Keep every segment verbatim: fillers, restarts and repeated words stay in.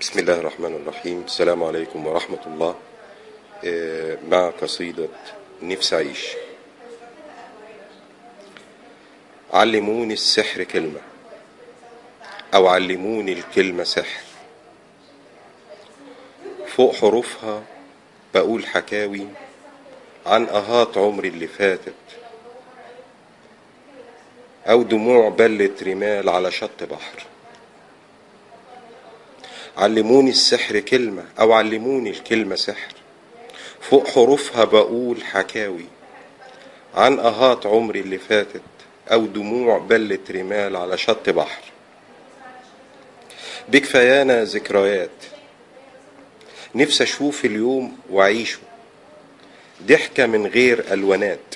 بسم الله الرحمن الرحيم. السلام عليكم ورحمة الله. مع قصيدة نفسي أعيش. علموني السحر كلمة أو علموني الكلمة سحر، فوق حروفها بقول حكاوي عن أهات عمري اللي فاتت، أو دموع بلت رمال على شط بحر. علموني السحر كلمة أو علموني الكلمة سحر، فوق حروفها بقول حكاوي عن أهات عمري اللي فاتت، أو دموع بلت رمال على شط بحر. بكفايانا ذكريات نفسي أشوف اليوم وأعيشه، ضحكة من غير ألوانات،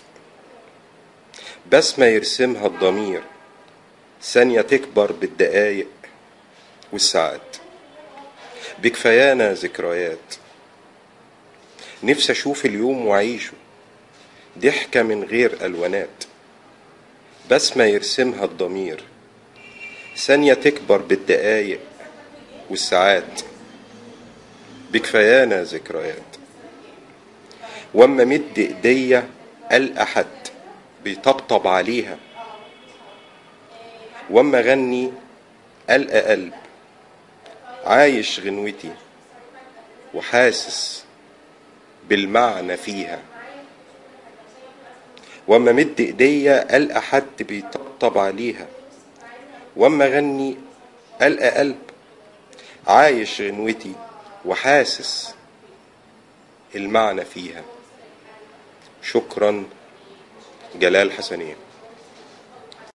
بسمة يرسمها الضمير، ثانية تكبر بالدقايق والساعات. بكفايانا ذكريات نفسي أشوف اليوم وأعيشه، ضحكة من غير ألوانات، بسمة يرسمها الضمير، ثانية تكبر بالدقايق والساعات. بكفايانا ذكريات واما مد ايديا ألقى حد بيطبطب عليها، واما غني ألقى قلب عايش غنوتي وحاسس بالمعنى فيها. واما مد ايديا ألقى حد بيطبطب عليها، واما غني ألقى قلب عايش غنوتي وحاسس المعنى فيها. شكرا. جلال حسنين.